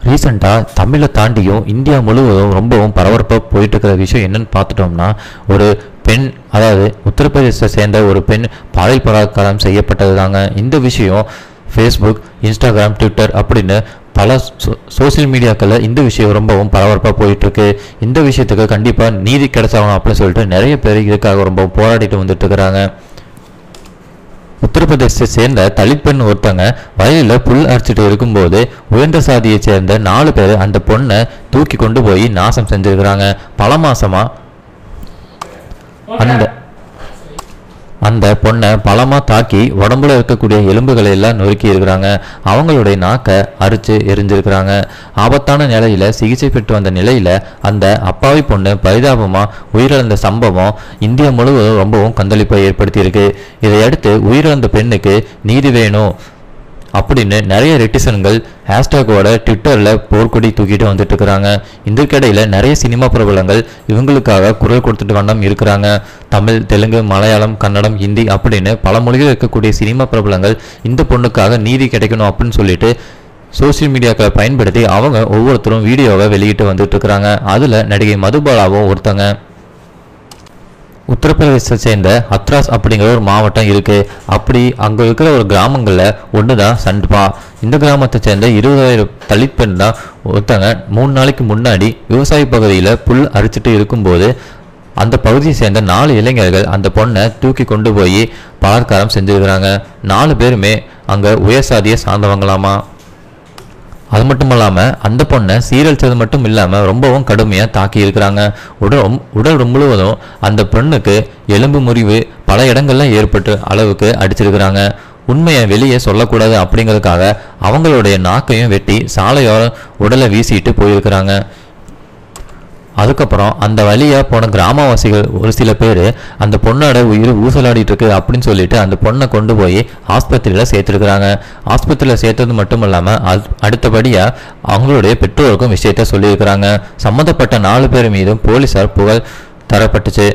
ரீசெண்டாக தமிழை தாண்டியும் இந்தியா முழுவதும் ரொம்பவும் பரபரப்பாக போயிட்டு இருக்கிற விஷயம் என்னன்னு பார்த்துட்டோம்னா, ஒரு பெண், அதாவது உத்தரப்பிரதேசத்தை சேர்ந்த ஒரு பெண் பாலியல் பலாத்காரம் செய்யப்பட்டது தாங்க. இந்த விஷயம் ஃபேஸ்புக், இன்ஸ்டாகிராம், ட்விட்டர் அப்படின்னு பல சோசியல் மீடியாக்களில் இந்த விஷயம் ரொம்பவும் பரபரப்பாக போயிட்டுருக்கு. இந்த விஷயத்துக்கு கண்டிப்பாக நீதி கிடைச்சாகணும் அப்படின்னு சொல்லிட்டு நிறைய பேர் இதுக்காக ரொம்ப போராடிட்டு வந்துட்டு இருக்கிறாங்க. உத்தரப்பிரதேசத்தை சேர்ந்த தலித் பெண் ஒருத்தங்க வயலில் புல் அரிச்சிட்டு இருக்கும்போது உயர்ந்த சாதியை சேர்ந்த 4 பேர் அந்த பொண்ணை தூக்கி கொண்டு போய் நாசம் செஞ்சிருக்கிறாங்க. பல மாசமா அந்த பொண்ணை பலமாக தாக்கி உடம்புல இருக்கக்கூடிய எலும்புகளை எல்லாம் நொறுக்கி இருக்கிறாங்க. அவங்களுடைய நாக்கை அரிச்சு எரிஞ்சிருக்கிறாங்க. ஆபத்தான நிலையில சிகிச்சை பெற்று வந்த நிலையில அந்த அப்பாவி பொண்ணு பரிதாபமாக உயிரிழந்த சம்பவம் இந்தியா முழுவதும் ரொம்பவும் கொந்தளிப்பை ஏற்படுத்தியிருக்கு. இதையடுத்து உயிரிழந்த பெண்ணுக்கு நீதி வேணும் அப்படின்னு நிறைய ரெட்டிசன்கள் ஹேஷ்டேக்கோட ட்விட்டரில் போர்க்கொடி தூக்கிட்டு வந்துட்டு இருக்கிறாங்க. இதற்கிடையில் நிறைய சினிமா பிரபலங்கள் இவங்களுக்காக குரல் கொடுத்துட்டு வண்ணம் இருக்கிறாங்க. தமிழ், தெலுங்கு, மலையாளம், கன்னடம், ஹிந்தி அப்படின்னு பல மொழிகள் இருக்கக்கூடிய சினிமா பிரபலங்கள் இந்த பொண்ணுக்காக நீதி கிடைக்கணும் அப்படின்னு சொல்லிட்டு சோசியல் மீடியாக்களை பயன்படுத்தி அவங்க ஒவ்வொருத்தரும் வீடியோவை வெளியிட்டு வந்துட்டு இருக்கிறாங்க. அதில் நடிகை மதுபாலாவும் ஒருத்தங்க. உத்தரப்பிரதேசத்தை சேர்ந்த ஹத்ராஸ் அப்படிங்கிற ஒரு மாவட்டம் இருக்குது. அப்படி அங்கே இருக்கிற ஒரு கிராமங்களில் ஒன்று தான் சண்ட்பா. இந்த கிராமத்தை சேர்ந்த 20,000 தலித் பெண் தான் ஒருத்தங்க 3 நாளைக்கு முன்னாடி விவசாய பகுதியில் புல் அரிச்சிட்டு இருக்கும்போது அந்த பகுதியை சேர்ந்த 4 இளைஞர்கள் அந்த பொண்ணை தூக்கி கொண்டு போய் பலாத்காரம் செஞ்சுருக்கிறாங்க. 4 பேருமே அங்கே உயர் சாதியை சார்ந்தவங்களாமா. அது மட்டும் இல்லாமல் அந்த பொண்ணை சீரழிச்சது மட்டும் இல்லாமல் ரொம்பவும் கடுமையாக தாக்கி இருக்கிறாங்க. உடல் முழுவதும் அந்த பெண்ணுக்கு எலும்பு முறிவு பல இடங்கள்ல ஏற்பட்டு அளவுக்கு அடிச்சிருக்கிறாங்க. உண்மையை வெளியே சொல்லக்கூடாது அப்படிங்கிறதுக்காக அவங்களுடைய நாக்கையும் வெட்டி சாலையோர உடலை வீசிட்டு போயிருக்கிறாங்க. அதுக்கப்புறம் அந்த வழியாக போன கிராமவாசிகள் ஒரு சில பேர் அந்த பொண்ணோட உயிர் ஊசலாடிட்டு இருக்கு அப்படின்னு சொல்லிட்டு அந்த பொண்ணை கொண்டு போய் ஆஸ்பத்திரியில் சேர்த்துருக்குறாங்க. ஆஸ்பத்திரியில் சேர்த்தது மட்டும் இல்லாமல் அடுத்தபடியாக அவங்களுடைய பெற்றோருக்கும் விஷயத்த சொல்லியிருக்கிறாங்க. சம்மந்தப்பட்ட 4 பேர் மீதும் போலீஸார் புகழ் தரப்பட்டுச்சு.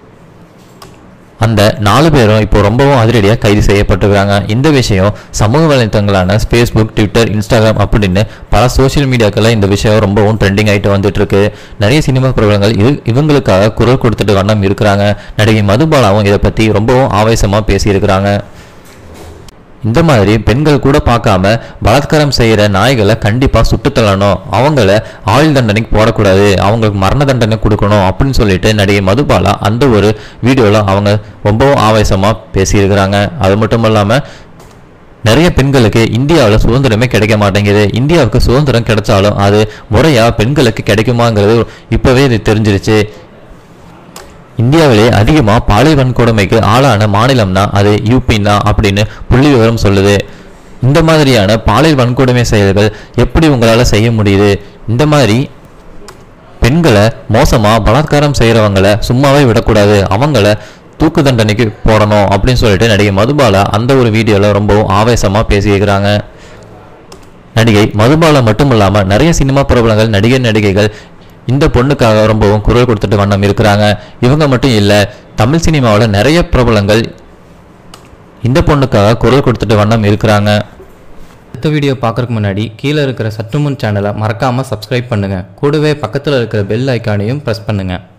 அந்த 4 பேரும் இப்போ ரொம்பவும் அதிரடியாக கைது செய்யப்பட்டிருக்கிறாங்க. இந்த விஷயம் சமூக வலைத்தளங்களான ஃபேஸ்புக், ட்விட்டர், இன்ஸ்டாகிராம் அப்படின்னு பல சோசியல் மீடியாக்களில் இந்த விஷயம் ரொம்பவும் ட்ரெண்டிங் ஆகிட்டு வந்துட்டு இருக்கு. நிறைய சினிமா பிரபலங்கள் இவங்களுக்காக குரல் கொடுத்துட்டு வண்ணம் இருக்கிறாங்க. நடிகை மதுபாலாவும் இதை பற்றி ரொம்பவும் ஆவேசமாக பேசியிருக்கிறாங்க. இந்த மாதிரி பெண்கள் கூட பார்க்காம பலாத்காரம் செய்கிற நாய்களை கண்டிப்பாக சுட்டு தள்ளணும், அவங்கள ஆயுள் தண்டனைக்கு போடக்கூடாது, அவங்களுக்கு மரண தண்டனை கொடுக்கணும் அப்படின்னு சொல்லிட்டு நடிகை மதுபாலா அந்த ஒரு வீடியோவில் அவங்க ரொம்பவும் ஆவேசமாக பேசியிருக்கிறாங்க. அது மட்டும் இல்லாமல் நிறைய பெண்களுக்கு இந்தியாவில் சுதந்திரமே கிடைக்க மாட்டேங்குது. இந்தியாவுக்கு சுதந்திரம் கிடைச்சாலும் அது முறையாக பெண்களுக்கு கிடைக்குமாங்கிறது இப்போவே இது தெரிஞ்சிருச்சு. இந்தியாவிலே அதிகமாக பாலியல் வன்கொடுமைக்கு ஆளான மாநிலம்னா அது யூபின்னா அப்படின்னு புள்ளி விவரம் சொல்லுது. இந்த மாதிரியான பாலியல் வன்கொடுமை செயல்கள் எப்படி உங்களால் செய்ய முடியுது? இந்த மாதிரி பெண்களை மோசமாக பலாத்காரம் செய்கிறவங்களை சும்மாவே விடக்கூடாது, அவங்கள தூக்கு தண்டனைக்கு போடணும் அப்படின்னு சொல்லிட்டு நடிகை மதுபாலா அந்த ஒரு வீடியோவில் ரொம்பவும் ஆவேசமாக பேசியிருக்கிறாங்க. நடிகை மதுபாலா மட்டும் இல்லாமல் நிறைய சினிமா பிரபலங்கள், நடிகைகள் இந்த பொண்ணுக்காக ரொம்பவும் குரல் கொடுத்துட்டு வண்ணம் இருக்கிறாங்க. இவங்க மட்டும் இல்லை, தமிழ் சினிமாவில் நிறைய பிரபலங்கள் இந்த பொண்ணுக்காக குரல் கொடுத்துட்டு வண்ணம் இருக்கிறாங்க. அடுத்த வீடியோ பார்க்குறதுக்கு முன்னாடி கீழே இருக்கிற சற்றுமுன் சேனலை மறக்காமல் சப்ஸ்கிரைப் பண்ணுங்கள். கூடவே பக்கத்தில் இருக்கிற பெல் ஐக்கானையும் ப்ரெஸ் பண்ணுங்கள்.